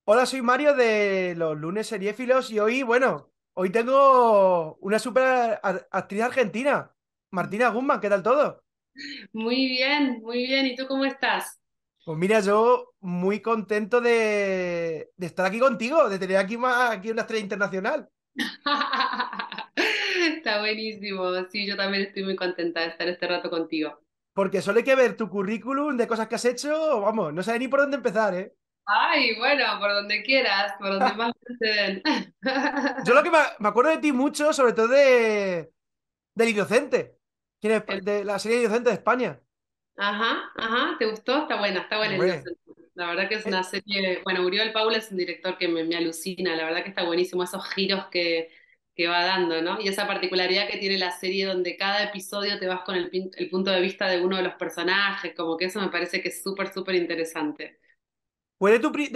Hola, soy Mario de los lunes seriéfilos y hoy, bueno, hoy tengo una super actriz argentina, Martina Guzmán, ¿qué tal todo? Muy bien, muy bien. ¿Y tú cómo estás? Pues mira, yo muy contento de estar aquí contigo, de tener aquí una estrella internacional, Está buenísimo. Sí, yo también estoy muy contenta de estar este rato contigo. porque solo hay que ver tu currículum de cosas que has hecho, vamos, no sé ni por dónde empezar, ¿eh? Ay, bueno, por donde quieras, por donde más te den. Yo lo que me acuerdo de ti mucho, sobre todo del Inocente, de la serie Inocente de España. Ajá, ajá, ¿te gustó? Está buena el Hombre, Inocente. La verdad que es eh, una serie, bueno, Uriol Paula es un director que me alucina, la verdad que está buenísimo, esos giros que va dando, ¿no? Y esa particularidad que tiene la serie donde cada episodio te vas con el punto de vista de uno de los personajes, como que eso me parece que es súper, súper interesante. ¿fue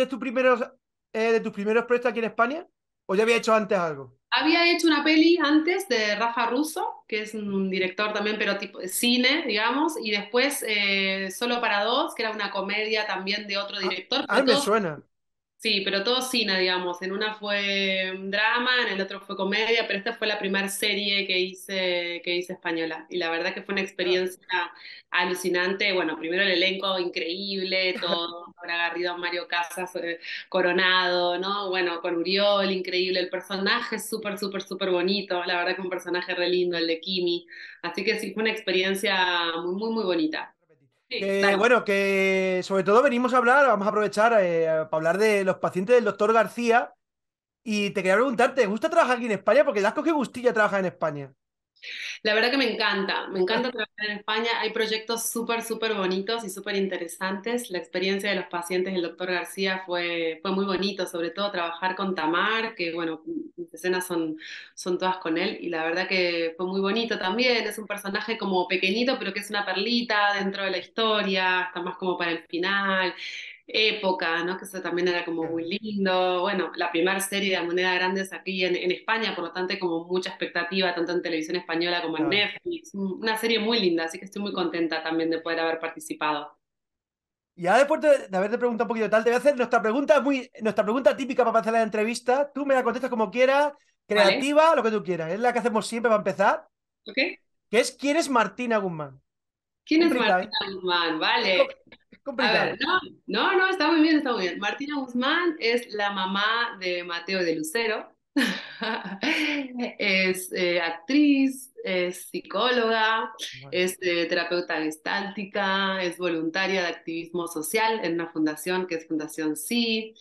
de tus primeros proyectos aquí en España? ¿O ya había hecho antes algo? Había hecho una peli antes de Rafa Russo, que es un director también, pero tipo de cine, digamos, y después Solo para dos, que era una comedia también de otro Ah, director, ay, pero me todo. suena. Sí, pero todo cine, digamos. En una fue drama, en el otro fue comedia, pero esta fue la primera serie que hice española. Y la verdad que fue una Ah. experiencia alucinante. Bueno, primero el elenco increíble, todo, Laura Garrido, Mario Casas, Coronado, ¿no? Bueno, con Uriol, increíble. El personaje es súper, súper, súper bonito. La verdad que un personaje re lindo, el de Kimi. Así que sí, fue una experiencia muy, muy, muy bonita. Sí, Que dale. bueno, que sobre todo venimos a hablar, vamos a aprovechar para hablar de los pacientes del doctor García. Y te quería preguntar, ¿te gusta trabajar aquí en España? Porque ya has cogido gustilla trabajar en España. La verdad que me encanta trabajar en España. Hay proyectos súper, súper bonitos y súper interesantes. La experiencia de los pacientes del doctor García fue muy bonito, sobre todo trabajar con Tamar, que bueno, mis escenas son todas con él y la verdad que fue muy bonito también. Es un personaje como pequeñito, pero que es una perlita dentro de la historia, está más como para el final época, ¿no? Que eso también era como muy lindo. Bueno, la primera serie de Moneda Grande es aquí en España, por lo tanto hay como mucha expectativa, tanto en televisión española como en Claro. Netflix. Una serie muy linda, así que estoy muy contenta también de poder haber participado. Y ahora después de haberte preguntado un poquito tal, te voy a hacer nuestra pregunta típica para hacer la entrevista. Tú me la contestas como quieras, ¿Vale? creativa, lo que tú quieras. Es la que hacemos siempre para empezar, ¿Ok? que es ¿quién es Martina Guzmán? ¿Quién es Complicada, Martina ¿eh? Guzmán? Es, com- Vale. es A ver, complicada. no, no, no, está muy bien, está muy bien. Martina Guzmán es la mamá de Mateo de Lucero. Es actriz, es psicóloga, Bueno, es terapeuta gestáltica, es voluntaria de activismo social en una fundación que es Fundación Sí.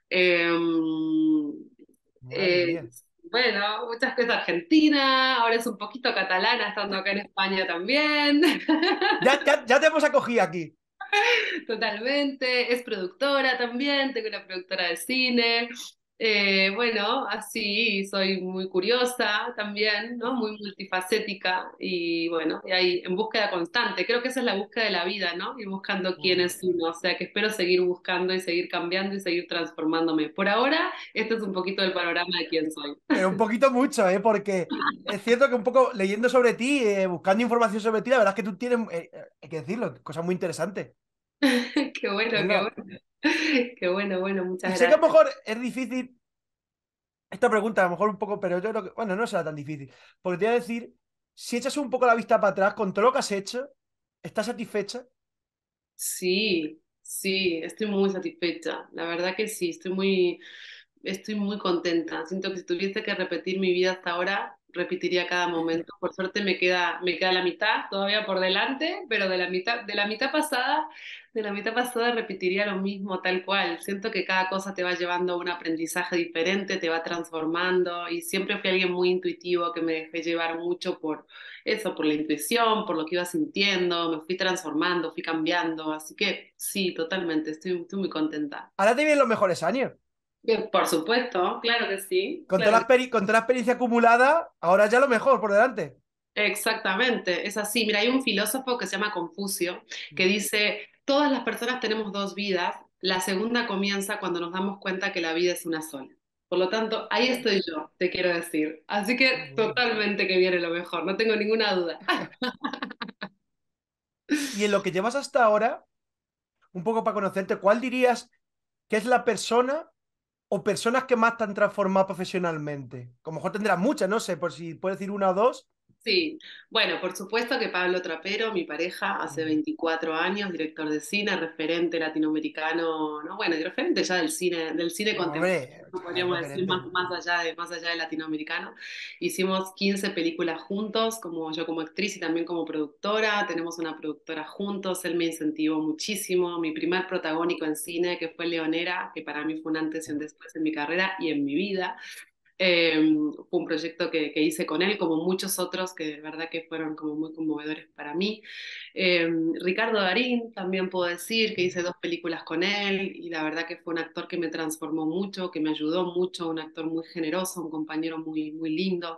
madre mía. Es, bueno, muchas cosas argentina, ahora es un poquito catalana estando acá en España también. Ya te hemos acogido aquí. Totalmente, es productora también, tengo una productora de cine. Bueno, así soy muy curiosa también, ¿no? Muy multifacética y bueno, y ahí en búsqueda constante. Creo que esa es la búsqueda de la vida, ¿no? Ir buscando quién Mm. es uno. O sea, que espero seguir buscando y seguir cambiando y seguir transformándome. Por ahora, este es un poquito el panorama de quién soy. Pero un poquito mucho, ¿eh? Porque es cierto que un poco leyendo sobre ti, buscando información sobre ti, la verdad es que tú tienes, hay que decirlo, cosas muy interesantes. Qué bueno, qué Venga. bueno. Qué bueno, bueno, Y muchas sé que a lo gracias. mejor es difícil esta pregunta, a lo mejor un poco, pero yo creo que, bueno, no será tan difícil. Porque te voy a decir, si echas un poco la vista para atrás con todo lo que has hecho, ¿estás satisfecha? Sí, sí, estoy muy satisfecha. La verdad que sí, estoy muy contenta. Siento que si tuviese que repetir mi vida hasta ahora, repetiría cada momento. Por suerte me queda la mitad todavía por delante, pero de la mitad pasada repetiría lo mismo tal cual. Siento que cada cosa te va llevando a un aprendizaje diferente, te va transformando y siempre fui alguien muy intuitivo que me dejé llevar mucho por eso, por la intuición, por lo que iba sintiendo, me fui transformando, fui cambiando, así que sí, totalmente, estoy muy contenta. Ahora te vienen los mejores años. Por supuesto, claro que sí, claro que Con toda la experiencia acumulada, ahora ya lo mejor por delante. exactamente, es así. Mira, hay un filósofo que se llama Confucio que dice, todas las personas tenemos dos vidas, la segunda comienza cuando nos damos cuenta que la vida es una sola. Por lo tanto, ahí Bueno, estoy yo, te quiero decir. Así qué que bueno. totalmente que viene lo mejor, no tengo ninguna duda. Y en lo que llevas hasta ahora, un poco para conocerte, ¿cuál dirías que es la persona o personas que más te han transformado profesionalmente? A lo mejor tendrás muchas, no sé, por si puedes decir una o dos. Sí, bueno, por supuesto que Pablo Trapero, mi pareja, hace 24 años, director de cine, referente latinoamericano, ¿no? Bueno, y referente ya del cine No, contemporáneo, hombre, no es podríamos decir referente. más allá de latinoamericano. Hicimos 15 películas juntos, como yo como actriz y también como productora. Tenemos una productora juntos, él me incentivó muchísimo. Mi primer protagónico en cine, que fue Leonera, que para mí fue un antes y un después en mi carrera y en mi vida. Fue un proyecto que hice con él, como muchos otros que de verdad que fueron como muy conmovedores para mí. Eh, Ricardo Darín, también puedo decir que hice dos películas con él y la verdad que fue un actor que me transformó mucho, que me ayudó mucho, un actor muy generoso, un compañero muy, muy lindo.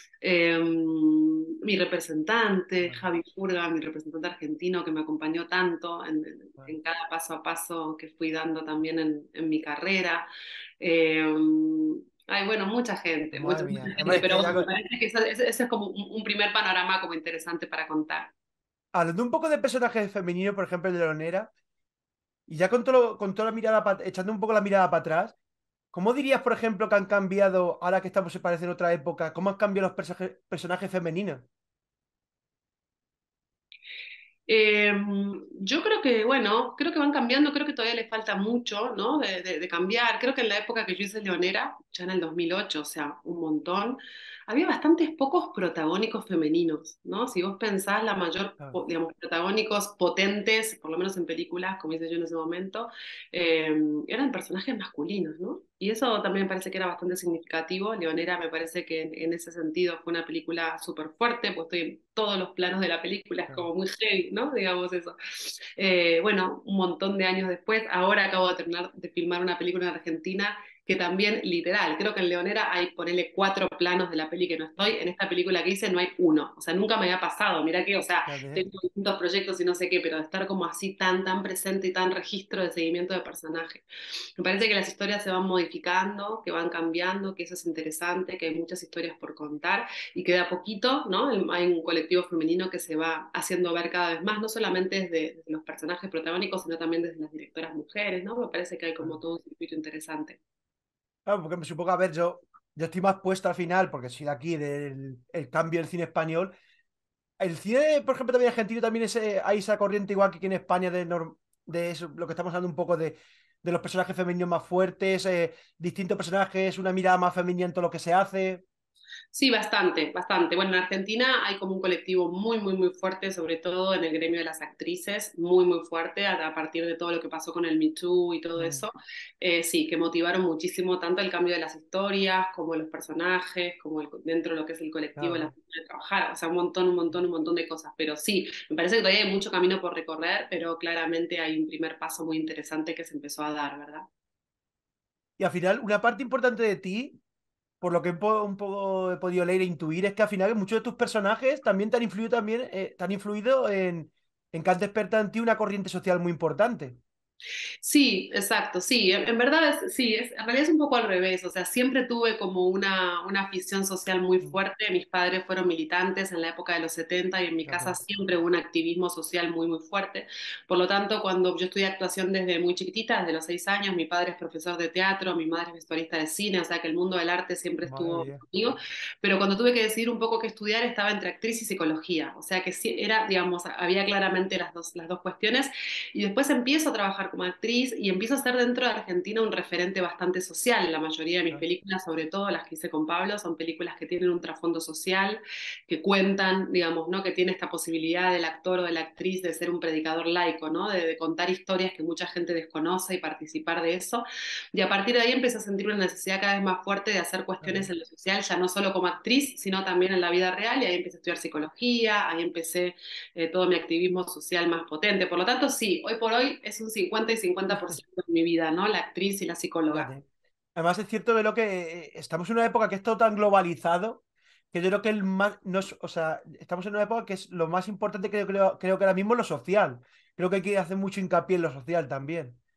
Mi representante, Vale, Javi Furga, mi representante argentino, que me acompañó tanto vale. en cada paso a paso que fui dando también en mi carrera. Eh, Ay, bueno, Madre mucha mía. Hombre, gente, es pero que bueno, me parece que ese es como un primer panorama como interesante para contar. hablando un poco de personajes femeninos, por ejemplo, el de Leonera, y ya con toda la mirada, echando un poco la mirada para atrás, ¿cómo dirías, por ejemplo, que han cambiado, ahora que estamos, se parece en otra época, cómo han cambiado los personajes femeninos? Eh, yo creo que, bueno, creo que van cambiando, creo que todavía les falta mucho, ¿no? De cambiar. Creo que en la época que yo hice Leonera, ya en el 2008, o sea, un montón, había bastantes pocos protagónicos femeninos, ¿no? Si vos pensás, la mayor, Claro, digamos, protagónicos potentes, por lo menos en películas, como hice yo en ese momento, eh, eran personajes masculinos, ¿no? Y eso también me parece que era bastante significativo. Leonera me parece que en ese sentido fue una película súper fuerte, pues estoy en todos los planos de la película, es claro. como muy heavy, ¿no? Digamos eso. Bueno, un montón de años después, ahora acabo de terminar de filmar una película en Argentina que también, literal, creo que en Leonera hay, ponele 4 planos de la peli que no estoy, en esta película que hice no hay uno, o sea, nunca me había pasado, mira que, o sea, Fíjate. tengo distintos proyectos y no sé qué, pero de estar como así tan presente y tan registro de seguimiento de personaje. Me parece que las historias se van modificando, que van cambiando, que eso es interesante, que hay muchas historias por contar y que de a poquito, ¿no? Hay un colectivo femenino que se va haciendo ver cada vez más, no solamente desde los personajes protagónicos, sino también desde las directoras mujeres, ¿no? Me parece que hay como Claro. todo un circuito interesante. Claro, porque me supongo, a ver, yo estoy más puesto al final, porque soy de aquí, del el cambio del cine español. El cine, por ejemplo, también argentino, también hay esa corriente igual que aquí en España de eso, lo que estamos hablando un poco de los personajes femeninos más fuertes, distintos personajes, una mirada más femenina en todo lo que se hace. Sí, bastante, bastante. Bueno, en Argentina hay como un colectivo muy fuerte, sobre todo en el gremio de las actrices, muy fuerte, a partir de todo lo que pasó con el Me Too y todo Mm, eso. Sí, que motivaron muchísimo tanto el cambio de las historias, como los personajes, como dentro de lo que es el colectivo, la claro. forma de trabajar. O sea, un montón de cosas. Pero sí, me parece que todavía hay mucho camino por recorrer, pero claramente hay un primer paso muy interesante que se empezó a dar, ¿verdad? Y al final, una parte importante de ti, por lo que un poco he podido leer e intuir, es que al final muchos de tus personajes también te han influido en que han despertado en ti una corriente social muy importante. Sí, exacto, sí, en verdad sí, en realidad es un poco al revés, o sea, siempre tuve como una afición social muy Mm, fuerte, mis padres fueron militantes en la época de los 70 y en mi casa fíjate. siempre hubo un activismo social muy fuerte, por lo tanto, cuando yo estudié actuación desde muy chiquitita, desde los 6 años, mi padre es profesor de teatro, mi madre es vestuarista de cine, o sea que el mundo del arte siempre Madre estuvo mía. conmigo, pero cuando tuve que decidir un poco qué estudiar, estaba entre actriz y psicología, o sea que sí, era, digamos, había claramente las dos cuestiones. Y después empiezo a trabajar como actriz y empiezo a ser dentro de Argentina un referente bastante social. La mayoría de mis Claro, películas, sobre todo las que hice con Pablo, son películas que tienen un trasfondo social, que cuentan, digamos, ¿no? Que tiene esta posibilidad del actor o de la actriz de ser un predicador laico, ¿no? De contar historias que mucha gente desconoce y participar de eso. Y a partir de ahí empecé a sentir una necesidad cada vez más fuerte de hacer cuestiones fíjate. en lo social, ya no solo como actriz, sino también en la vida real. Y ahí empecé a estudiar psicología, ahí empecé todo mi activismo social más potente. Por lo tanto, sí, hoy por hoy es un 50 y 50% de mi vida, ¿no? La actriz y la psicóloga. Fíjate. Además, es cierto de lo que estamos en una época que es todo tan globalizado que yo creo que el más, no es- o sea, estamos en una época que es lo más importante creo que ahora mismo es lo social. Creo que hay que hacer mucho hincapié en lo social también.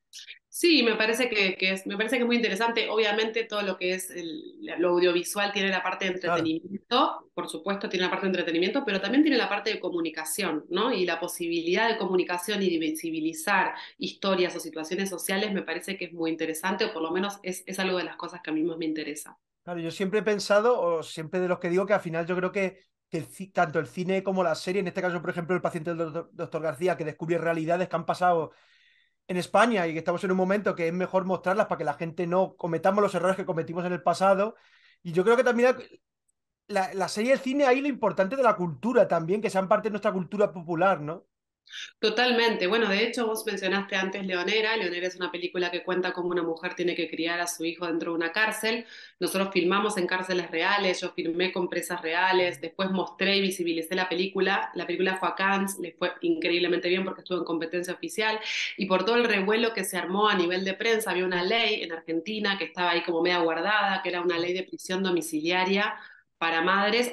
Sí, me parece que es muy interesante. Obviamente todo lo que es lo audiovisual tiene la parte de Claro. entretenimiento, por supuesto tiene la parte de entretenimiento, pero también tiene la parte de comunicación, ¿no? Y la posibilidad de comunicación y de visibilizar historias o situaciones sociales me parece que es muy interesante, o por lo menos es algo de las cosas que a mí más me interesa. Claro, yo siempre he pensado, o siempre de los que digo, que al final yo creo que tanto el cine como la serie, en este caso, por ejemplo, El paciente del doctor García, que descubre realidades que han pasado en España y que estamos en un momento que es mejor mostrarlas para que la gente no cometamos los errores que cometimos en el pasado. Y yo creo que también la serie y el cine ahí lo importante de la cultura también, que sean parte de nuestra cultura popular, ¿no? Totalmente. Bueno, de hecho, vos mencionaste antes Leonera. Leonera es una película que cuenta cómo una mujer tiene que criar a su hijo dentro de una cárcel. Nosotros filmamos en cárceles reales, yo filmé con presas reales, después mostré y visibilicé la película. La película fue a Cannes, le fue increíblemente bien porque estuvo en competencia oficial y por todo el revuelo que se armó a nivel de prensa, había una ley en Argentina que estaba ahí como media guardada, que era una ley de prisión domiciliaria para madres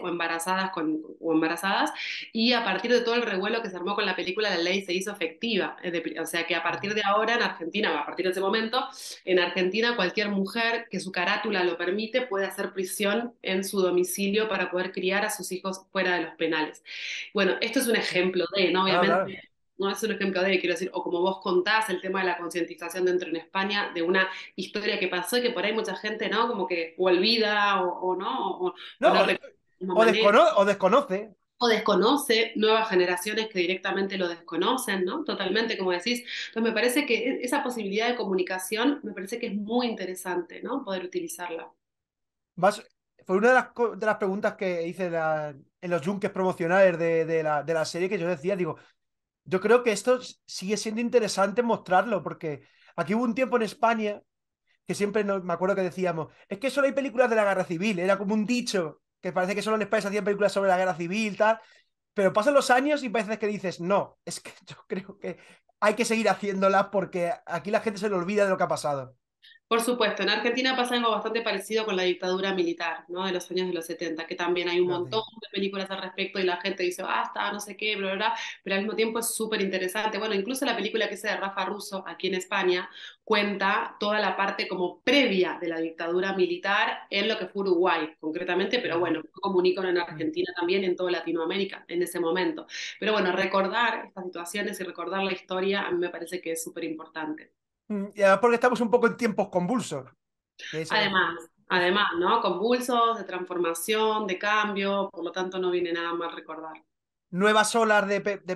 o embarazadas y a partir de todo el revuelo que se armó con la película, la ley se hizo efectiva. O sea que a partir de ahora en Argentina, o a partir de ese momento, en Argentina cualquier mujer que su carátula lo permite puede hacer prisión en su domicilio para poder criar a sus hijos fuera de los penales. Bueno, esto es un ejemplo de, ¿no? Claro, claro. Obviamente no es un ejemplo de, quiero decir, o como vos contás, el tema de la concientización dentro en España, de una historia que pasó y que por ahí mucha gente, ¿no? Como que o olvida o no, No, o no recuerda de la misma manera o desconoce. o desconoce nuevas generaciones que directamente lo desconocen, ¿no? Totalmente, como decís. Entonces, me parece que esa posibilidad de comunicación me parece que es muy interesante, ¿no? Poder utilizarla. Vas, fue una de las preguntas que hice en los junkets promocionales de la serie que yo decía, digo, yo creo que esto sigue siendo interesante mostrarlo, porque aquí hubo un tiempo en España que siempre me acuerdo que decíamos, es que solo hay películas de la guerra civil, era como un dicho, que parece que solo en España se hacían películas sobre la guerra civil, tal, pero pasan los años y parece que dices, no, es que yo creo que hay que seguir haciéndolas porque aquí la gente se le olvida de lo que ha pasado. Por supuesto, en Argentina pasa algo bastante parecido con la dictadura militar, ¿no? De los años de los 70, que también hay un Fíjate. montón de películas al respecto y la gente dice, basta, no sé qué, bla, bla, bla, pero al mismo tiempo es súper interesante. Bueno, incluso la película que es de Rafa Russo, aquí en España, cuenta toda la parte como previa de la dictadura militar en lo que fue Uruguay, concretamente, pero Fíjate. bueno, fue como un ícono en Mm. Argentina también, en toda Latinoamérica, en ese momento. Pero bueno, recordar estas situaciones y recordar la historia a mí me parece que es súper importante. Y además porque estamos un poco en tiempos convulsos. Que es, Además, ¿no? Convulsos, de transformación, de cambio, por lo tanto no viene nada mal recordar. nuevas olas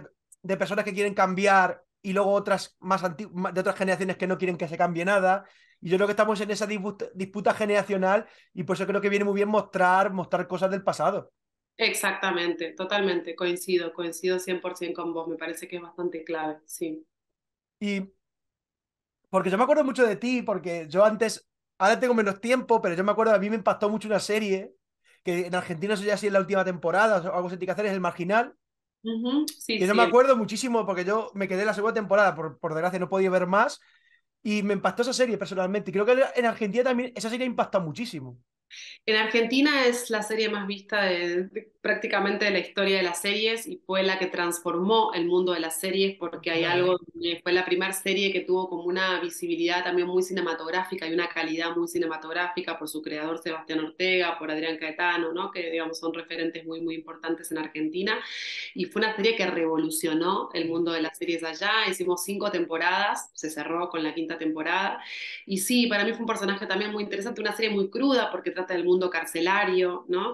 de personas que quieren cambiar y luego otras de otras generaciones que no quieren que se cambie nada. Y yo creo que estamos en esa disputa generacional y por eso creo que viene muy bien mostrar cosas del pasado. Exactamente, totalmente, coincido 100% con vos, me parece que es bastante clave, sí. Y porque yo me acuerdo mucho de ti, porque yo antes, ahora tengo menos tiempo, pero yo me acuerdo, a mí me impactó mucho una serie que en Argentina, no sé ya si es la última temporada o algo así que hacer, es El Marginal. Ujú, sí, Que yo sí, me acuerdo muchísimo porque yo me quedé en la segunda temporada, por desgracia no podía ver más, y me impactó esa serie personalmente. Y creo que en Argentina también esa serie impacta muchísimo. En Argentina es la serie más vista prácticamente de la historia de las series y fue la que transformó el mundo de las series porque hay Fíjate. algo, fue la primera serie que tuvo como una visibilidad también muy cinematográfica y una calidad muy cinematográfica por su creador Sebastián Ortega, por Adrián Caetano, ¿no? Que digamos son referentes muy, muy importantes en Argentina. Y fue una serie que revolucionó el mundo de las series allá. Hicimos 5 temporadas, se cerró con la quinta temporada. Y sí, para mí fue un personaje también muy interesante, una serie muy cruda porque trata del mundo carcelario, ¿no?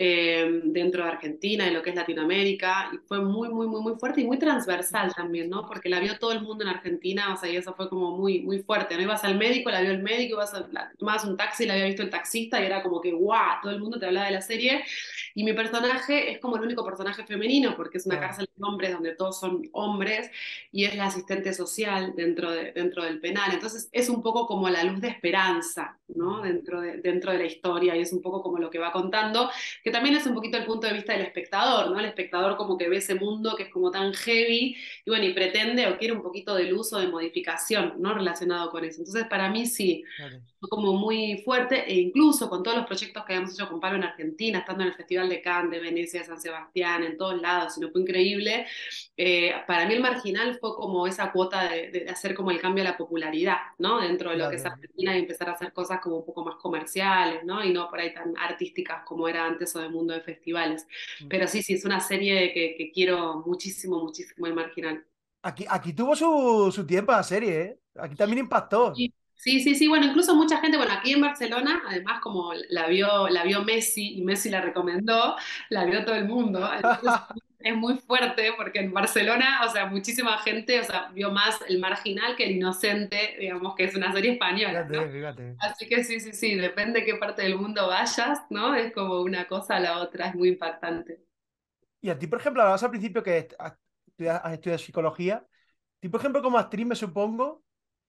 Dentro de Argentina y lo que es Latinoamérica. Y fue muy, muy, muy, muy fuerte y muy transversal también, ¿no? Porque la vio todo el mundo en Argentina, o sea, y eso fue como muy, muy fuerte, ¿no? Ibas al médico, la vio el médico, tomabas un taxi, la había visto el taxista y era como que, ¡guau! Todo el mundo te hablaba de la serie. Y mi personaje es como el único personaje femenino porque es una Claro. cárcel de hombres donde todos son hombres y es la asistente social dentro del penal. Entonces es un poco como la luz de esperanza, ¿no? Dentro de la historia y es un poco como lo que va contando, que también es un poquito el punto de vista del espectador, ¿no? El espectador como que ve ese mundo que es como tan heavy y bueno, y pretende o quiere un poquito de luz o de modificación, ¿no? Relacionado con eso. Entonces para mí sí, Fíjate. fue como muy fuerte, e incluso con todos los proyectos que habíamos hecho con Pablo en Argentina, estando en el Festival de Cannes, de Venecia, de San Sebastián, en todos lados, sino fue increíble. Para mí el marginal fue como esa cuota de hacer como el cambio a la popularidad, ¿no? Dentro de lo que es Fíjate. Argentina y empezar a hacer cosas como un poco más comerciales, ¿no? Y no por ahí tan artísticas como era antes o del mundo de festivales. Pero sí, sí, es una serie que quiero muchísimo, muchísimo, el marginal. Aquí tuvo su tiempo la serie, ¿eh? Aquí también impactó. Sí, sí, sí, sí, bueno, incluso mucha gente, bueno, aquí en Barcelona, además como la vio Messi y Messi la recomendó, la vio todo el mundo. Entonces es muy fuerte porque en Barcelona, o sea, muchísima gente, o sea, vio más El Marginal que El Inocente, digamos que es una serie española, ¿no? Fíjate, fíjate. Así que sí, sí, sí, depende de qué parte del mundo vayas, ¿no? Es como una cosa a la otra, es muy impactante. Y a ti, por ejemplo, hablabas al principio que has estudiado psicología. A ti, por ejemplo, como actriz, me supongo,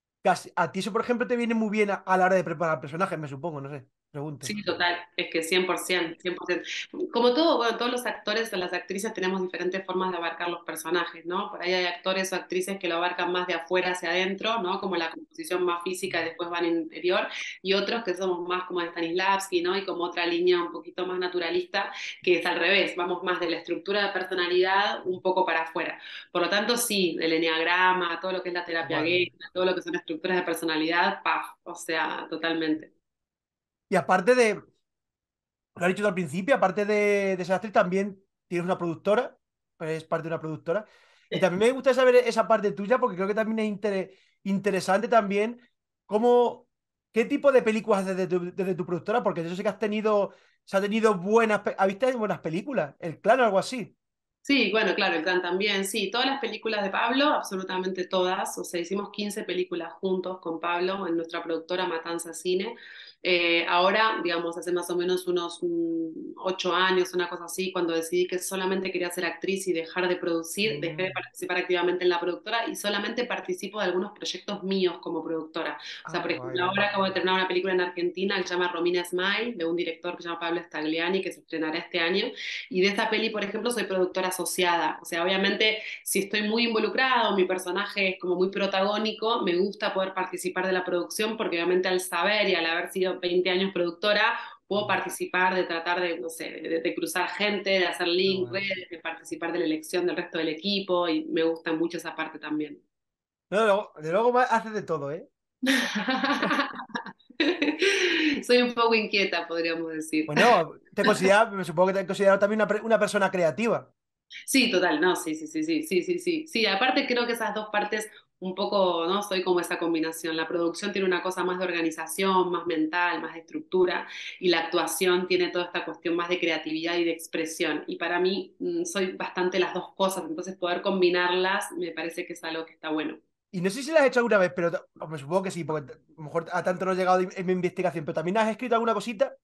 a ti eso, por ejemplo, te viene muy bien a la hora de preparar personajes, me supongo, no sé, pregunto. Sí, total, es que 100%, 100%. Como todo, bueno, todos los actores o las actrices tenemos diferentes formas de abarcar los personajes, ¿no? Por ahí hay actores o actrices que lo abarcan más de afuera hacia adentro, ¿no? Como la composición más física y después van interior, y otros que somos más como Stanislavski, ¿no? Y como otra línea un poquito más naturalista, que es al revés, vamos más de la estructura de personalidad un poco para afuera. Por lo tanto, sí, el enneagrama, todo lo que es la terapia Vale. gay, todo lo que son estructuras de personalidad, paf, o sea, totalmente. Y aparte de, lo has dicho tú al principio, aparte de ser actriz, también tienes una productora, es parte de una productora. Y también me gusta saber esa parte tuya, porque creo que también es interesante también cómo, qué tipo de películas haces desde tu productora, porque yo sé que se ha tenido ¿has visto buenas películas? El Clan o algo así. Sí, bueno, claro, el Clan también, sí, todas las películas de Pablo, absolutamente todas, o sea, hicimos 15 películas juntos con Pablo en nuestra productora Matanza Cine. Ahora, digamos, hace más o menos unos 8 años, una cosa así, cuando decidí que solamente quería ser actriz y dejar de producir, dejé de Mm. participar activamente en la productora y solamente participo de algunos proyectos míos como productora. O sea, Ah, por guay, ejemplo, guay. ahora acabo de terminar una película en Argentina que se llama Romina Smile, de un director que se llama Pablo Stagliani, que se estrenará este año. Y de esta peli, por ejemplo, soy productora asociada. O sea, obviamente, si estoy muy involucrado, mi personaje es como muy protagónico, me gusta poder participar de la producción porque obviamente al saber y al haber sido 20 años productora, puedo Mm. participar de tratar de, no sé, de cruzar gente, de hacer Ah, link, bueno. redes, de participar de la elección del resto del equipo y me gusta mucho esa parte también. No, de luego haces de todo, ¿eh? Soy un poco inquieta, podríamos decir. Bueno, me supongo que te considero también una persona creativa. Sí, total, no, sí, sí, sí, sí, sí, sí, sí. Sí, aparte creo que esas dos partes un poco, ¿no? Soy como esa combinación. La producción tiene una cosa más de organización, más mental, más de estructura, y la actuación tiene toda esta cuestión más de creatividad y de expresión. Y para mí soy bastante las dos cosas, entonces poder combinarlas me parece que es algo que está bueno. Y no sé si lo has hecho alguna vez, pero me supongo que sí, porque a lo mejor a tanto no he llegado en mi investigación, pero también has escrito alguna cosita.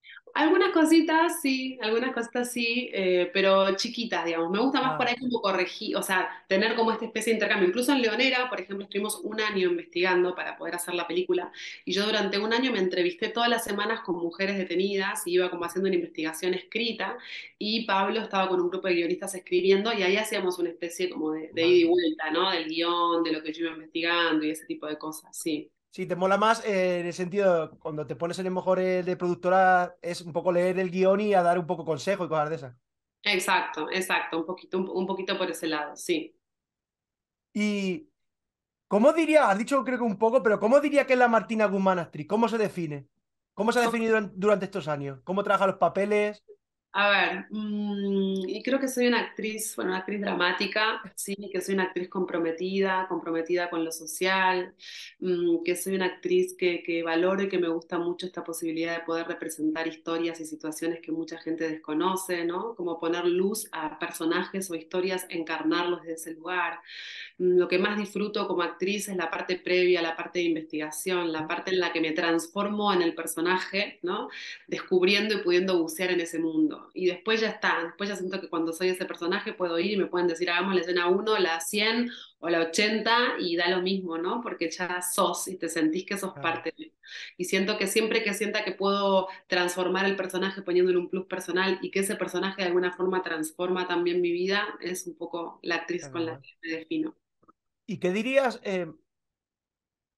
Algunas cositas sí, pero chiquitas, digamos. Me gusta más por Ah, ahí como corregir, o sea, tener como esta especie de intercambio. Incluso en Leonera, por ejemplo, estuvimos un año investigando para poder hacer la película y yo durante un año me entrevisté todas las semanas con mujeres detenidas y iba como haciendo una investigación escrita y Pablo estaba con un grupo de guionistas escribiendo y ahí hacíamos una especie como de ida y vale. vuelta, ¿no? Del guión, de lo que yo iba investigando y ese tipo de cosas, sí. Sí, te mola más en el sentido, cuando te pones en el mejor de productora, es un poco leer el guión y a dar un poco consejo y cosas de esas. Exacto, exacto, un poquito por ese lado, sí. Y, ¿cómo diría? Has dicho creo que un poco, pero ¿cómo diría que es la Martina Guzmán actriz? ¿Cómo se define? ¿Cómo se ha definido durante estos años? ¿Cómo trabaja los papeles? A ver, y creo que soy una actriz, bueno, una actriz dramática, sí, que soy una actriz comprometida, comprometida con lo social, que soy una actriz que valoro y que me gusta mucho esta posibilidad de poder representar historias y situaciones que mucha gente desconoce, ¿no? Como poner luz a personajes o historias, encarnarlos desde ese lugar. Lo que más disfruto como actriz es la parte previa, la parte de investigación, la parte en la que me transformo en el personaje, ¿no? Descubriendo y pudiendo bucear en ese mundo. Y después ya está, después ya siento que cuando soy ese personaje puedo ir y me pueden decir, hagamos la escena 1, la 100 o la 80 y da lo mismo, ¿no? Porque ya sos y te sentís que sos Claro, parte de. Y siento que siempre que sienta que puedo transformar el personaje poniéndole un plus personal y que ese personaje de alguna forma transforma también mi vida, es un poco la actriz claro, con la claro. que me defino. ¿Y qué dirías?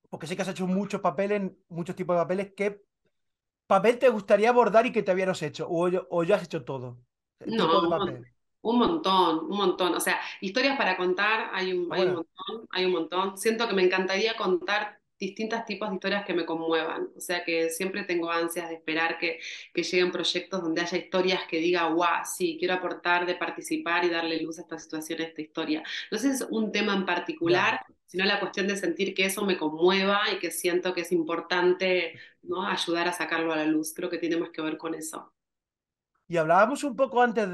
porque sé que has hecho muchos papeles, muchos tipos de papeles. ¿Qué papel te gustaría abordar y que te habías hecho? O ya has hecho todo. El tipo No, de papel. un montón, un montón. O sea, historias para contar Ah, hay un bueno, montón, hay un montón. Siento que me encantaría contar distintos tipos de historias que me conmuevan. O sea, que siempre tengo ansias de esperar que lleguen proyectos donde haya historias que diga, guau, sí, quiero aportar, de participar y darle luz a esta situación, a esta historia. No sé si es un tema en ya. particular, sino la cuestión de sentir que eso me conmueva y que siento que es importante, ¿no? Ayudar a sacarlo a la luz. Creo que tiene más que ver con eso. Y hablábamos un poco antes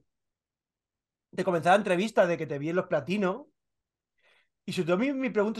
de comenzar la entrevista de que te vi en los platinos. Y sobre todo mi pregunta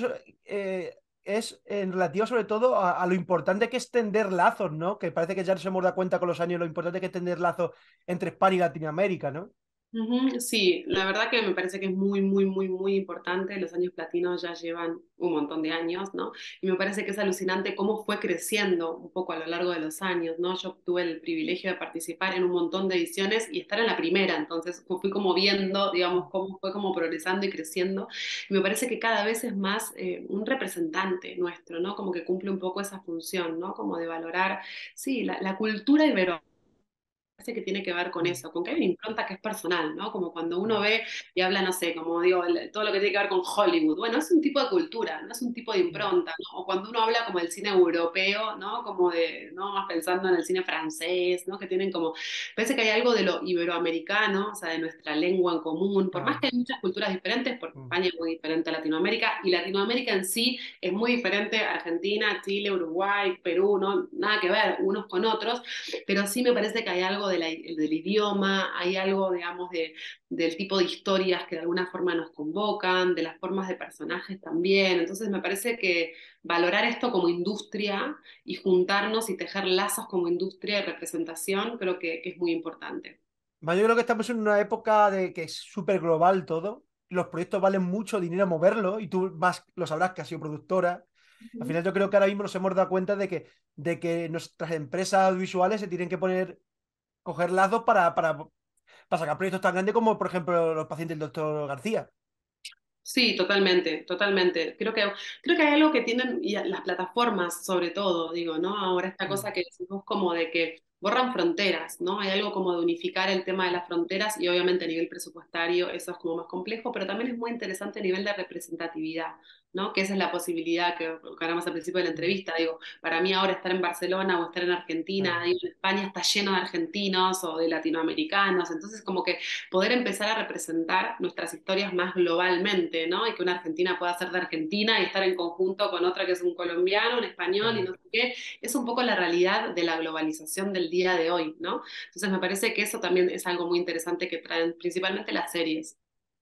es en relativa sobre todo a lo importante que es tender lazos, ¿no? Que parece que ya nos hemos dado cuenta con los años lo importante que es tender lazos entre España y Latinoamérica, ¿no? Ujú, sí, la verdad que me parece que es muy, muy, muy, muy importante. Los años platinos ya llevan un montón de años, ¿no? Y me parece que es alucinante cómo fue creciendo un poco a lo largo de los años, ¿no? Yo tuve el privilegio de participar en un montón de ediciones y estar en la primera, entonces fui como viendo, digamos, cómo fue como progresando y creciendo. Y me parece que cada vez es más un representante nuestro, ¿no? Como que cumple un poco esa función, ¿no? Como de valorar, sí, la cultura ibero parece que tiene que ver con Mm, eso, con que hay una impronta que es personal, ¿no? Como cuando uno mm, ve y habla, no sé, como digo, todo lo que tiene que ver con Hollywood. Bueno, es un tipo de cultura, no es un tipo de mm, impronta, ¿no? O cuando uno habla como del cine europeo, ¿no? Como de, ¿no? Más pensando en el cine francés, ¿no? Que tienen como, parece que hay algo de lo iberoamericano, o sea, de nuestra lengua en común, por más claro. que hay muchas culturas diferentes, porque Mm. España es muy diferente a Latinoamérica, y Latinoamérica en sí es muy diferente a Argentina, Chile, Uruguay, Perú, ¿no? Nada que ver unos con otros, pero sí me parece que hay algo del idioma, hay algo, digamos, del tipo de historias que de alguna forma nos convocan, de las formas de personajes también. Entonces me parece que valorar esto como industria y juntarnos y tejer lazos como industria de representación creo que es muy importante. Yo creo que estamos en una época de que es súper global todo. Los proyectos valen mucho dinero moverlo y tú más lo sabrás que has sido productora. Al final yo creo que ahora mismo nos hemos dado cuenta de que nuestras empresas audiovisuales se tienen que coger lazos para sacar proyectos tan grandes como, por ejemplo, los pacientes del doctor García. Sí, totalmente, totalmente. Creo que hay algo que tienen y las plataformas, sobre todo, digo, ¿no? Ahora esta Mm, cosa que decimos como de que borran fronteras, ¿no? Hay algo como de unificar el tema de las fronteras y obviamente a nivel presupuestario eso es como más complejo, pero también es muy interesante a nivel de representatividad, ¿no? Que esa es la posibilidad que hablamos al principio de la mm, entrevista, digo, para mí ahora estar en Barcelona o estar en Argentina, claro. digo, en España está lleno de argentinos o de latinoamericanos, entonces como que poder empezar a representar nuestras historias más globalmente, ¿no? Y que una argentina pueda ser de Argentina y estar en conjunto con otra que es un colombiano, un español y Claro. no sé qué, es un poco la realidad de la globalización del día de hoy, ¿no? Entonces me parece que eso también es algo muy interesante que traen principalmente las series.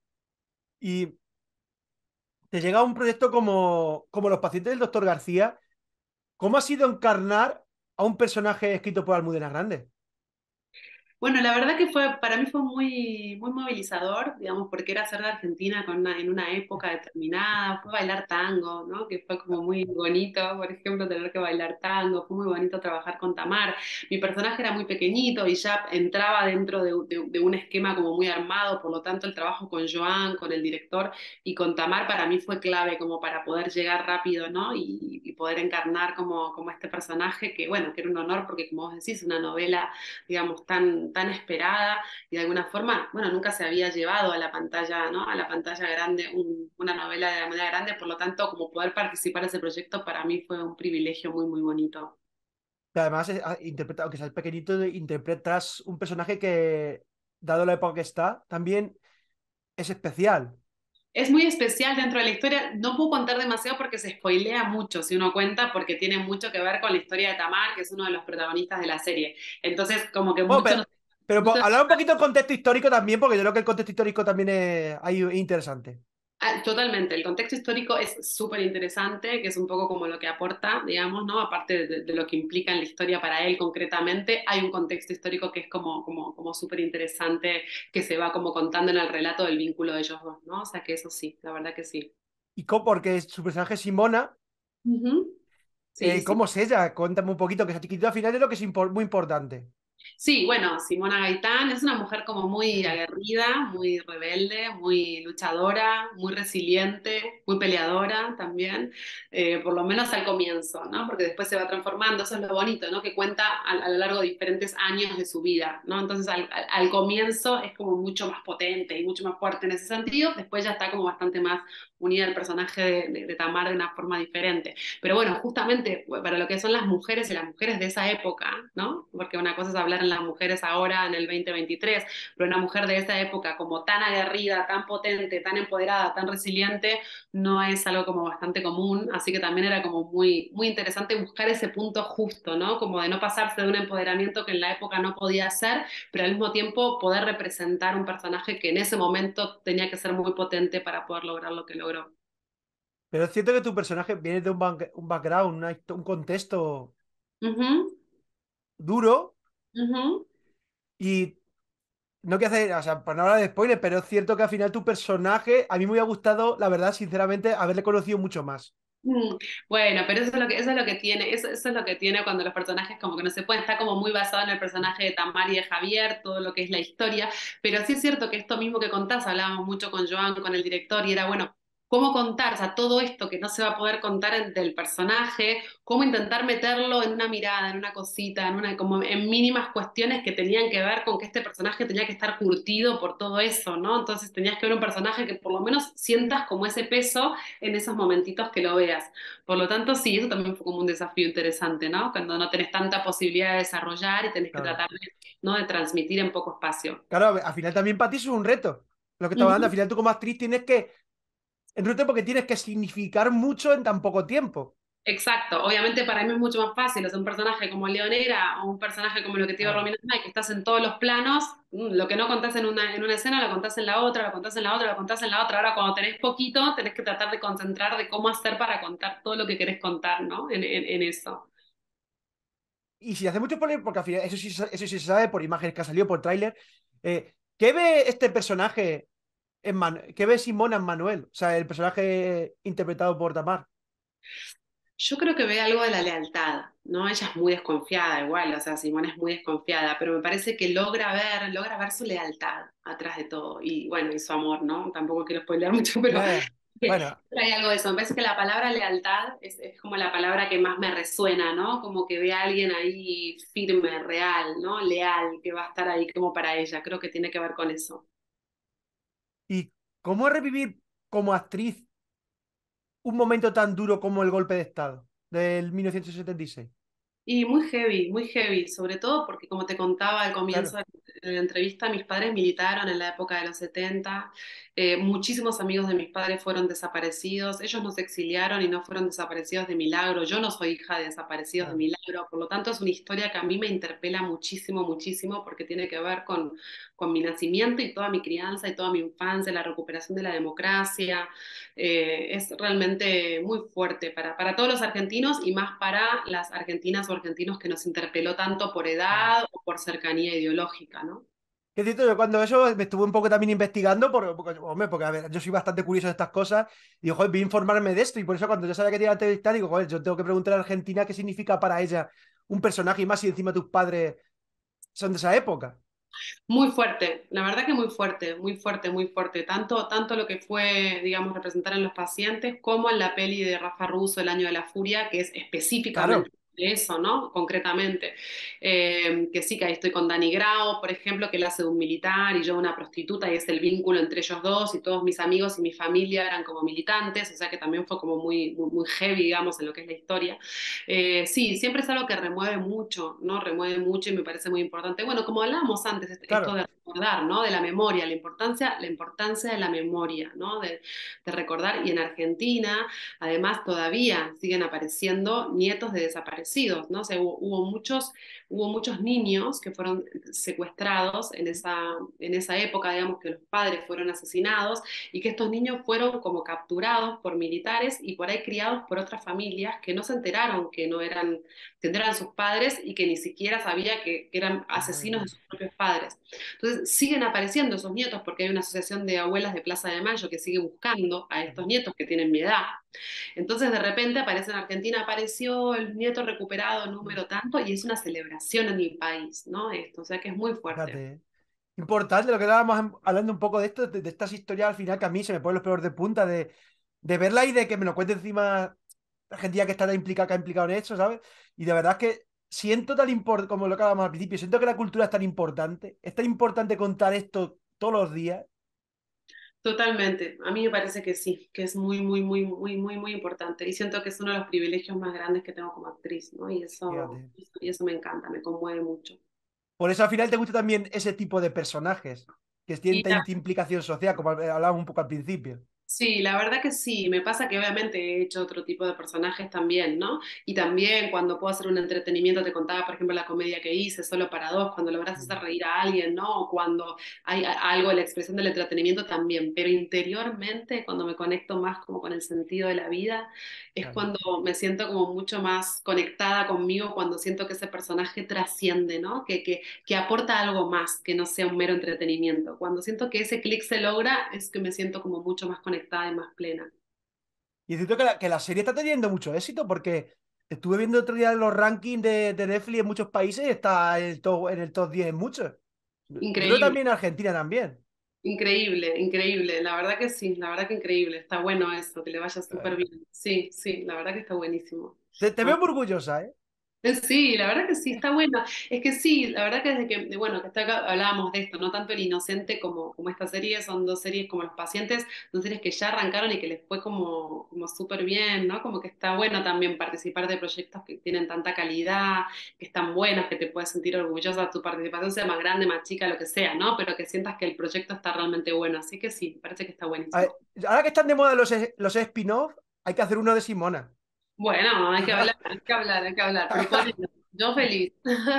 Y te llega un proyecto como Los pacientes del doctor García. ¿Cómo ha sido encarnar a un personaje escrito por Almudena Grandes? Bueno, la verdad que fue, para mí fue muy, muy movilizador, digamos, porque era ser de Argentina en una época determinada, fue bailar tango, ¿no? Que fue como muy bonito, por ejemplo, tener que bailar tango, fue muy bonito trabajar con Tamar. Mi personaje era muy pequeñito y ya entraba dentro de un esquema como muy armado, por lo tanto el trabajo con Joan, con el director y con Tamar para mí fue clave como para poder llegar rápido, ¿no? Y poder encarnar como este personaje que, bueno, que era un honor porque como vos decís, una novela digamos, tan esperada y de alguna forma, bueno, nunca se había llevado a la pantalla, ¿no? A la pantalla grande una novela de la manera grande, por lo tanto, como poder participar en ese proyecto para mí fue un privilegio muy, muy bonito. Que además, aunque seas pequeñito, interpretas un personaje que, dado la época que está, también es especial. Es muy especial dentro de la historia. No puedo contar demasiado porque se spoilea mucho si uno cuenta, porque tiene mucho que ver con la historia de Tamar, que es uno de los protagonistas de la serie. Entonces, como que Bueno, mucho no, pero no se hablar un poquito del contexto histórico también, porque yo creo que el contexto histórico también es ahí interesante. Totalmente, el contexto histórico es súper interesante, que es un poco como lo que aporta, digamos, ¿no? Aparte de lo que implica en la historia para él concretamente, hay un contexto histórico que es como súper interesante, que se va como contando en el relato del vínculo de ellos dos, ¿no? O sea que eso sí, la verdad que sí. Porque su personaje Simona, Ujú. Sí, sí. ¿cómo es ella? Cuéntame un poquito, que esa chiquitita al final es lo que es muy importante. Sí, bueno, Simona Gaitán es una mujer como muy aguerrida, muy rebelde, muy luchadora, muy resiliente, muy peleadora también, por lo menos al comienzo, ¿no? Porque después se va transformando, eso es lo bonito, ¿no? Que cuenta a lo largo de diferentes años de su vida, ¿no? Entonces al comienzo es como mucho más potente y mucho más fuerte en ese sentido, después ya está como bastante más unida al personaje de Tamar de una forma diferente. Pero bueno, justamente para lo que son las mujeres y las mujeres de esa época, ¿no? Porque una cosa es hablar en las mujeres ahora en el 2023, pero una mujer de esa época como tan aguerrida, tan potente, tan empoderada, tan resiliente, no es algo como bastante común, así que también era como muy, muy interesante buscar ese punto justo, ¿no? Como de no pasarse de un empoderamiento que en la época no podía hacer, pero al mismo tiempo poder representar un personaje que en ese momento tenía que ser muy potente para poder lograr lo que logró. Pero es cierto que tu personaje viene de un background, un contexto Ujú, duro ujú. y no quiero hacer, o sea, para no hablar de spoiler, pero es cierto que al final tu personaje, a mí me hubiera gustado, la verdad, sinceramente, haberle conocido mucho más. Mm, Bueno, pero eso es lo que tiene, eso es lo que tiene cuando los personajes como que no se pueden, está como muy basado en el personaje de Tamar y de Javier, todo lo que es la historia, pero sí es cierto que esto mismo que contás, hablábamos mucho con Joan, con el director, y era bueno, cómo contar, o sea, todo esto que no se va a poder contar del personaje, cómo intentar meterlo en una mirada, en una cosita, en una, como en mínimas cuestiones que tenían que ver con que este personaje tenía que estar curtido por todo eso, ¿no? Entonces tenías que ver un personaje que por lo menos sientas como ese peso en esos momentitos que lo veas. Por lo tanto, sí, eso también fue como un desafío interesante, ¿no? Cuando no tenés tanta posibilidad de desarrollar y tenés que Claro. tratar de, ¿no? de transmitir en poco espacio. Claro, al final también para ti eso es un reto. Lo que estaba hablando, al Ujú. final tú como actriz tienes que, es un reto porque tienes que significar mucho en tan poco tiempo. Exacto, obviamente para mí es mucho más fácil, o sea, un personaje como Leonera o un personaje como lo que te iba Claro. Romina, que estás en todos los planos, lo que no contás en una escena, lo contás en la otra, lo contás en la otra, lo contás en la otra. Ahora cuando tenés poquito, tenés que tratar de concentrar de cómo hacer para contar todo lo que querés contar, ¿no? En eso. Y si hace mucho spoiler, porque al final eso sí se sabe por imágenes que ha salido, por tráiler, ¿qué ve este personaje qué ve Simona en Manuel? O sea, el personaje interpretado por Tamar. Yo creo que ve algo de la lealtad, ¿no? Ella es muy desconfiada igual, o sea, Simona es muy desconfiada, pero me parece que logra ver su lealtad atrás de todo y bueno, y su amor, ¿no? Tampoco quiero spoilear mucho, pero Ya, ya. Bueno, hay algo de eso. Me parece que la palabra lealtad es como la palabra que más me resuena, ¿no? Como que ve a alguien ahí firme, real, ¿no? Leal, que va a estar ahí como para ella. Creo que tiene que ver con eso. ¿y cómo es revivir como actriz un momento tan duro como el golpe de Estado del 1976? Y muy heavy, sobre todo porque como te contaba al comienzo Claro. de la entrevista, mis padres militaron en la época de los 70, muchísimos amigos de mis padres fueron desaparecidos, ellos no se exiliaron y no fueron desaparecidos de milagro, yo no soy hija de desaparecidos de Claro. milagro, por lo tanto es una historia que a mí me interpela muchísimo, muchísimo, porque tiene que ver con mi nacimiento y toda mi crianza y toda mi infancia, la recuperación de la democracia. Es realmente muy fuerte para todos los argentinos y más para las argentinas o argentinos que nos interpeló tanto por Claro. edad o por cercanía ideológica, ¿no? Que es cierto, yo cuando eso me estuve un poco también investigando, hombre, porque a ver, yo soy bastante curioso de estas cosas, y digo, joder, voy a informarme de esto, y por eso cuando yo sabía que te iba a entrevistar, digo, joder, yo tengo que preguntar a Argentina qué significa para ella un personaje, y más si encima tus padres son de esa época. Muy fuerte, la verdad que muy fuerte, muy fuerte, muy fuerte. Tanto lo que fue, digamos, representar en los pacientes como en la peli de Rafa Russo, El Año de la Furia, que es específicamente Claro. de eso, ¿no? Concretamente. Que sí, que ahí estoy con Dani Grau, por ejemplo, que él hace de un militar y yo de una prostituta, y es el vínculo entre ellos dos, y todos mis amigos y mi familia eran como militantes, o sea que también fue como muy, muy, muy heavy, digamos, en lo que es la historia. Sí, siempre es algo que remueve mucho, ¿no? Remueve mucho y me parece muy importante. Bueno, como hablábamos antes, esto Claro. de recordar, ¿no? De la memoria, la importancia de la memoria, ¿no? De recordar. Y en Argentina, además, todavía siguen apareciendo nietos de desaparecidos, ¿no? O sea, hubo muchos niños que fueron secuestrados en esa época, digamos, que los padres fueron asesinados y que estos niños fueron como capturados por militares y por ahí criados por otras familias que no se enteraron que no eran sus padres y que ni siquiera sabía que eran Madre asesinos de mía. sus propios padres. Entonces siguen apareciendo esos nietos porque hay una asociación de abuelas de Plaza de Mayo que sigue buscando a estos nietos que tienen mi edad. Entonces de repente aparece en Argentina, apareció el nieto recuperado número tanto y es una celebración en mi país, ¿no? Esto, o sea que es muy fuerte. Fíjate. Importante lo que estábamos hablando un poco de esto, de estas historias al final que a mí se me ponen los pelos de punta de verla y de que me lo cuente encima la gente que está implicada, que ha implicado en eso, ¿sabes? Y de verdad es que siento tan importante, como lo que hablábamos al principio, siento que la cultura es tan importante contar esto todos los días. Totalmente, a mí me parece que sí, que es muy, muy, muy, muy, muy, muy importante. Y siento que es uno de los privilegios más grandes que tengo como actriz, ¿no? Fíjate. Y eso me encanta, me conmueve mucho. Por eso al final te gusta también ese tipo de personajes, que tienen Y tanta implicación social, como hablábamos un poco al principio. sí, la verdad que sí, me pasa que obviamente he hecho otro tipo de personajes también, ¿no? Y también cuando puedo hacer un entretenimiento, te contaba, por ejemplo, la comedia que hice, Solo para dos, cuando logras hacer reír a alguien, ¿no? O cuando hay algo de la expresión del entretenimiento también, pero interiormente, cuando me conecto más como con el sentido de la vida, es Claro. cuando me siento como mucho más conectada conmigo, cuando siento que ese personaje trasciende, ¿no? Que aporta algo más, que no sea un mero entretenimiento. Cuando siento que ese clic se logra, es que me siento como mucho más conectada y más plena. Y siento que la serie está teniendo mucho éxito porque estuve viendo otro día los rankings de Netflix en muchos países y está en el top 10 en muchos. Yo creo que Increíble, también en Argentina también. increíble, increíble. La verdad que sí, la verdad que increíble. Está bueno eso, que le vaya súper Eh, bien. Sí, sí, la verdad que está buenísimo. te veo muy orgullosa, ¿eh? Sí, la verdad que sí, está buena. Es que sí, la verdad que desde que, bueno, que hasta acá hablábamos de esto, no tanto El Inocente como esta serie, son dos series como Los Pacientes, dos series que ya arrancaron y que les fue como súper bien, ¿no? Como que está bueno también participar de proyectos que tienen tanta calidad, que están buenos, que te puedes sentir orgullosa, tu participación sea más grande, más chica, lo que sea, ¿no? Pero que sientas que el proyecto está realmente bueno. Así que sí, parece que está A ver, buenísimo. ahora que están de moda los spin-off, hay que hacer uno de Simona. Bueno, hay que hablar, hay que hablar, hay que hablar. Proponelo. Yo feliz.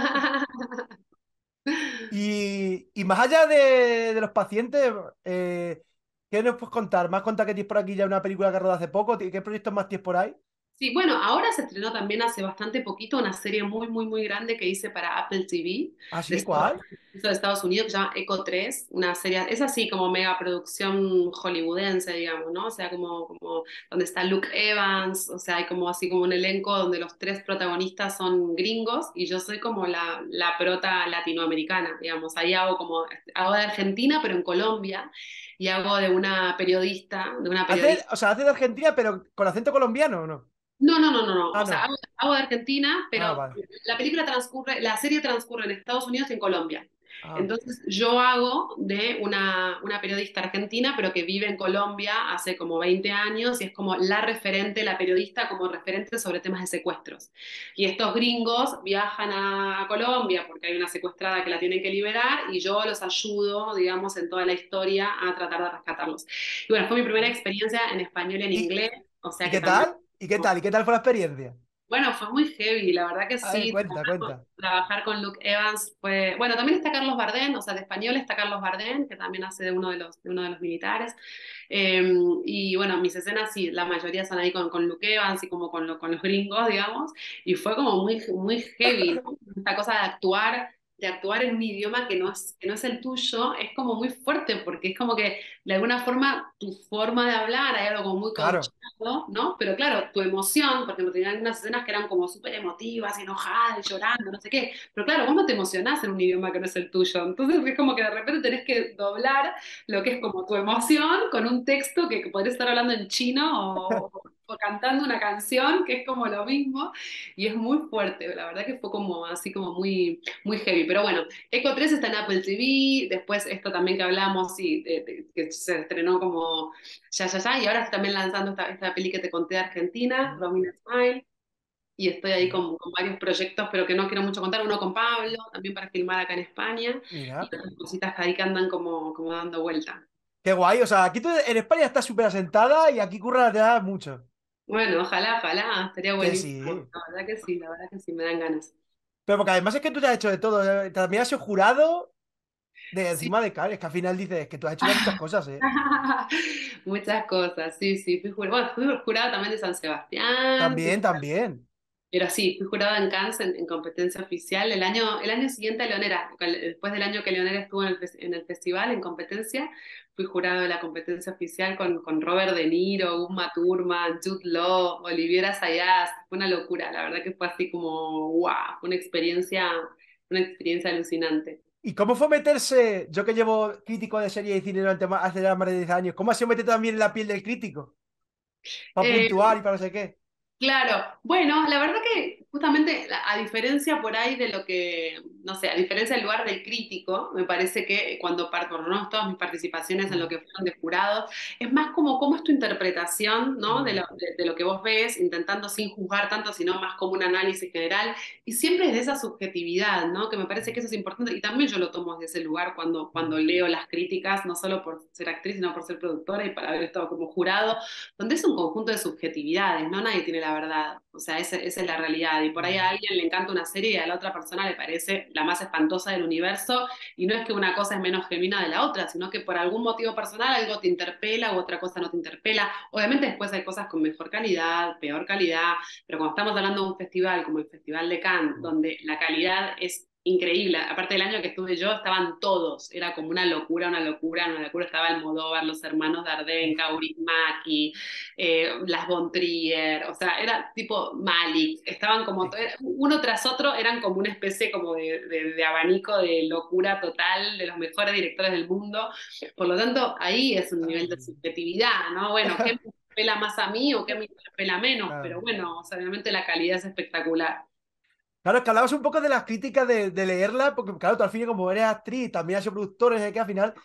Y más allá de los pacientes, ¿qué nos puedes contar? ¿Más contar que tienes por aquí ya una película que rodó hace poco? ¿Qué proyectos más tienes por ahí? Sí, bueno, ahora se estrenó también hace bastante poquito una serie muy, muy, muy grande que hice para Apple TV ¿Ah, de sí? Estados, ¿Cuál? de Estados Unidos que se llama Echo 3, una serie, es así como mega producción hollywoodense, digamos, ¿no? O sea, como donde está Luke Evans, o sea, hay como así como un elenco donde los tres protagonistas son gringos y yo soy como la prota latinoamericana, digamos, ahí hago de Argentina, pero en Colombia, y hago de una periodista. O sea, hace de Argentina, pero con acento colombiano, ¿o no? No, no, no, no, no. Ah, O sea, no. hago de Argentina, Ah, pero vale. la serie transcurre en Estados Unidos y en Colombia. Ah, Entonces, yo hago de una periodista argentina, pero que vive en Colombia hace como 20 años y es como la referente, la periodista como referente sobre temas de secuestros. Y estos gringos viajan a Colombia porque hay una secuestrada que la tienen que liberar y yo los ayudo, digamos, en toda la historia a tratar de rescatarlos. Y bueno, fue mi primera ah. experiencia en español y en ¿Y, inglés, o sea y que qué también. tal? ¿Y qué tal? ¿Y qué tal fue la experiencia? Bueno, fue muy heavy, la verdad que A ver, sí. cuenta, cuenta. Trabajar con Luke Evans fue. Bueno, también está Carlos Bardem, o sea, de español está Carlos Bardem, que también hace de uno de los militares. Eh, y bueno, mis escenas sí, la mayoría son ahí con Luke Evans y como con los gringos, digamos. Y fue como muy, muy heavy, ¿no? Esta cosa de actuar en un idioma que no es el tuyo, es como muy fuerte, porque es como que de alguna forma tu forma de hablar, hay algo como muy Claro. cauchado, ¿no? Pero claro, tu emoción, porque tenían algunas escenas que eran como súper emotivas, enojadas, llorando, no sé qué, pero claro, vos no te emocionás en un idioma que no es el tuyo, entonces es como que de repente tenés que doblar lo que es como tu emoción con un texto que podés estar hablando en chino o cantando una canción, que es como lo mismo, y es muy fuerte, la verdad que fue como así como muy, muy heavy, pero bueno, Echo 3 está en Apple TV, después esto también que hablamos, sí, que se estrenó como ya, y ahora estoy también lanzando esta peli que te conté de Argentina, Mm, Romina Smile, y estoy ahí Mira, con varios proyectos, pero que no quiero mucho contar, uno con Pablo, también para filmar acá en España, y mira. otras cositas ahí que andan como dando vuelta. Qué guay. O sea, aquí tú en España estás súper asentada y aquí curra la teatro mucho. Bueno, ojalá, ojalá, estaría Que buenísimo. sí. La verdad que sí, me dan ganas. Pero porque además es que tú te has hecho de todo. También has sido jurado de Sí. encima de Cannes, que al final dices que tú has hecho ya muchas cosas, ¿eh? Muchas cosas, sí, sí. Bueno, fui jurada también de San Sebastián, También, también. Pero sí, fui jurada en Cannes en competencia oficial. El año siguiente a Leonera, después del año que Leonera estuvo en el festival, en competencia, fui jurado de la competencia oficial con Robert De Niro, Uma Thurman, Jude Law, Olivier Assayas. Fue una locura, la verdad que fue así como, wow, fue una experiencia alucinante. ¿Y cómo fue meterse, yo que llevo crítico de serie y cine durante hace ya más de 10 años, cómo ha sido meterte también en la piel del crítico? Para Eh, puntuar y para no sé qué. Claro, bueno, la verdad que justamente a diferencia por ahí de lo que, no sé, a diferencia del lugar del crítico, me parece que cuando por lo menos todas mis participaciones en lo Mm, que fueron de jurado, es más como cómo es tu interpretación, ¿no? mm, De lo que vos ves, intentando sin juzgar tanto, sino más como un análisis general, y siempre es de esa subjetividad, ¿no? Que me parece que eso es importante, y también yo lo tomo desde ese lugar mm, cuando leo las críticas, no solo por ser actriz, sino por ser productora y para haber estado como jurado donde es un conjunto de subjetividades, ¿no? Nadie tiene la verdad, o sea, esa es la realidad. Y por ahí a mm, alguien le encanta una serie y a la otra persona le parece la más espantosa del universo, y no es que una cosa es menos genuina de la otra, sino que por algún motivo personal algo te interpela u otra cosa no te interpela. Obviamente después hay cosas con mejor calidad, peor calidad, pero cuando estamos hablando de un festival como el Festival de Cannes, mm. donde la calidad es increíble. Aparte del año que estuve yo, estaban todos. Era como una locura, una locura, una locura. Estaba Almodóvar, los hermanos Dardenne, Uf, Kaurismäki, las von Trier, o sea, era tipo Malik. Estaban como, sí. uno tras otro, eran como una especie como de abanico de locura total de los mejores directores del mundo. Por lo tanto, ahí es un nivel de Ay. subjetividad, ¿no? Bueno, ¿qué me interpela más a mí o qué me interpela menos? Pero Claro. bueno, o sea, obviamente la calidad es espectacular. Claro, es que hablabas un poco de las críticas de leerla, porque claro, tú al fin, como eres actriz, también has sido productor, es que al final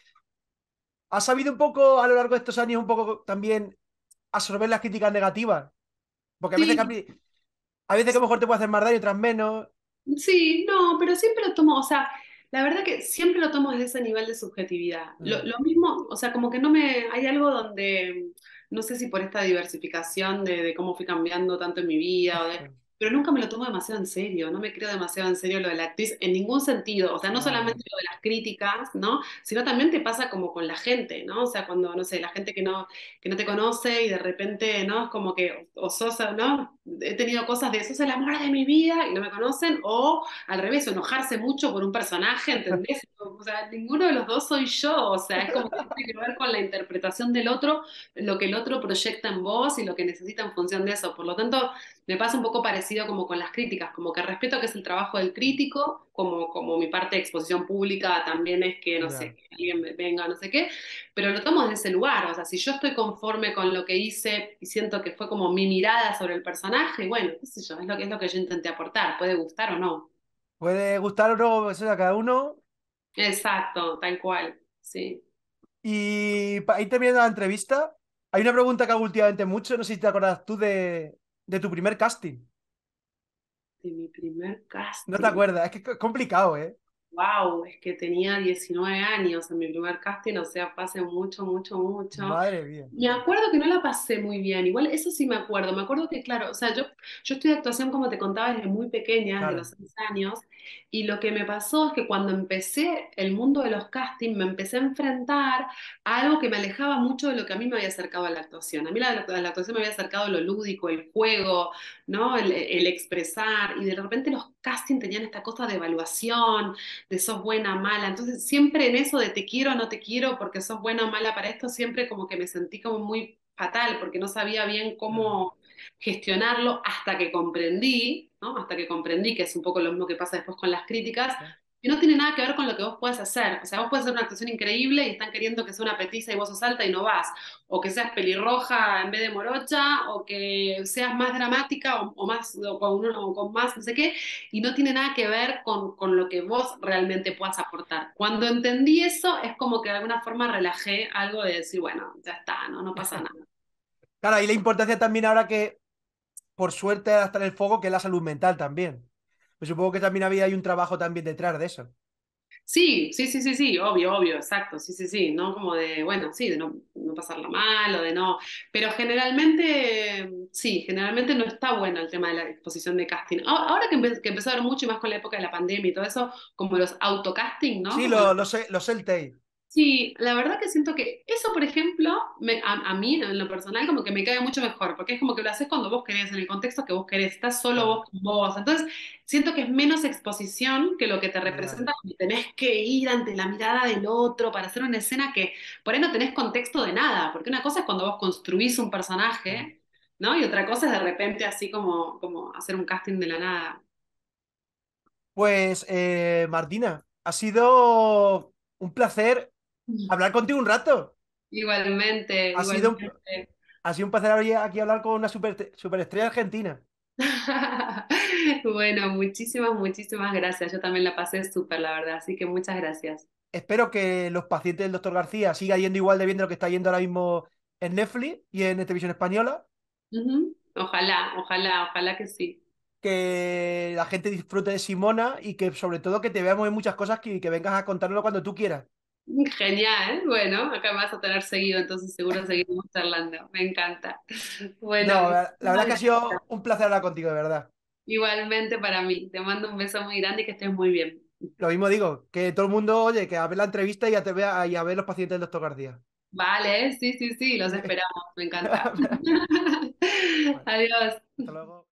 has sabido un poco a lo largo de estos años un poco también absorber las críticas negativas. Porque a veces Sí, hay veces que a lo mejor te puede hacer más daño, otras menos. sí, no, pero siempre lo tomo, o sea, la verdad que siempre lo tomo desde ese nivel de subjetividad. Mm, Lo mismo, o sea, como que no me, hay algo donde, no sé si por esta diversificación de cómo fui cambiando tanto en mi vida, pero nunca me lo tomo demasiado en serio, no me creo demasiado en serio lo de la actriz en ningún sentido, o sea, no claro, solamente lo de las críticas, ¿no? Sino también te pasa como con la gente, ¿no? O sea, cuando, no sé, la gente que no te conoce y de repente, ¿no? Es como que, o sos, ¿no? He tenido cosas de, sos el amor de mi vida y no me conocen, o al revés, enojarse mucho por un personaje, ¿entendés? O sea, ninguno de los dos soy yo, o sea, es como que tiene que ver con la interpretación del otro, lo que el otro proyecta en vos y lo que necesita en función de eso. Por lo tanto, me pasa un poco parecido como con las críticas, como que respeto que es el trabajo del crítico, como mi parte de exposición pública también es que, no sé, ya. que alguien venga, no sé qué, pero lo tomo desde ese lugar, o sea, si yo estoy conforme con lo que hice y siento que fue como mi mirada sobre el personaje, bueno, qué sé yo, es lo que yo intenté aportar, puede gustar o no. Puede gustar o no, eso es a cada uno. Exacto, tal cual, sí. Y para ir terminando la entrevista, hay una pregunta que hago últimamente mucho, no sé si te acuerdas tú de tu primer casting. De mi primer No te casting. acuerdas, es que es complicado, ¿eh? Wow, es que tenía 19 años en mi primer casting, o sea, fue hace mucho, mucho, mucho. Madre mía. Me acuerdo que no la pasé muy bien, igual eso sí me acuerdo que, claro, o sea, yo estudié actuación, como te contaba, desde muy pequeña, desde los Claro. 6 años, y lo que me pasó es que cuando empecé el mundo de los castings, me empecé a enfrentar a algo que me alejaba mucho de lo que a mí me había acercado a la actuación. A mí la actuación me había acercado lo lúdico, el juego, ¿no? El expresar, y de repente los castings tenían esta cosa de evaluación de sos buena o mala. Entonces, siempre en eso de te quiero o no te quiero porque sos buena o mala para esto, siempre como que me sentí como muy fatal porque no sabía bien Ah, cómo gestionarlo hasta que comprendí, ¿no? Hasta que comprendí, que es un poco lo mismo que pasa después con las críticas, que no tiene nada que ver con lo que vos puedes hacer. O sea, vos puedes hacer una actuación increíble y están queriendo que sea una petiza y vos sos alta y no vas. O que seas pelirroja en vez de morocha, o que seas más dramática o más, o con más, no sé qué, y no tiene nada que ver con lo que vos realmente puedas aportar. Cuando entendí eso, es como que de alguna forma relajé algo de decir, bueno, ya está, no, no pasa nada. claro, y la importancia también ahora que, por suerte, está en el foco, que es la salud mental también. Pues supongo que también hay un trabajo también detrás de eso. Sí, sí, sí, sí, sí, obvio, obvio, exacto, sí, sí, sí, ¿no? Como de, bueno, sí, de no pasarla mal o de no, pero generalmente, sí, generalmente no está bueno el tema de la exposición de casting. Ahora que empezó a ver mucho y más con la época de la pandemia y todo eso, como los autocasting, ¿no? Sí, Como lo sé el tape. Sí, la verdad que siento que eso, por ejemplo, a mí en lo personal como que me cae mucho mejor, porque es como que lo haces cuando vos querés, en el contexto que vos querés, estás solo Claro, vos con vos. Entonces, siento que es menos exposición que lo que te ya, representa cuando tenés que ir ante la mirada del otro para hacer una escena que por ahí no tenés contexto de nada, porque una cosa es cuando vos construís un claro. personaje, ¿no? Y otra cosa es de repente así como hacer un casting de la nada. Pues, Martina, ha sido un placer hablar contigo un rato. Igualmente, Ha sido un, igualmente. ha sido un placer aquí hablar con una superestrella argentina. Bueno, muchísimas, muchísimas gracias. Yo también la pasé súper, la verdad. Así que muchas gracias. Espero que los pacientes del doctor García sigan yendo igual de bien de lo que está yendo ahora mismo en Netflix y en Televisión Española. Ujú. Ojalá, ojalá, ojalá que sí. Que la gente disfrute de Simona y que sobre todo que te veamos en muchas cosas que vengas a contárnoslo cuando tú quieras. Genial. Bueno, acá me vas a tener seguido, entonces seguro seguiremos charlando. Me encanta. Bueno, No, la verdad muchísimas es que ha gracias. sido un placer hablar contigo, de verdad. Igualmente para mí. Te mando un beso muy grande y que estés muy bien. Lo mismo digo, que todo el mundo, oye, que a ver la entrevista y a, te vea, y a ver los pacientes del doctor García. Vale, sí, sí, sí, los esperamos. Me encanta. Bueno, Adiós. hasta luego.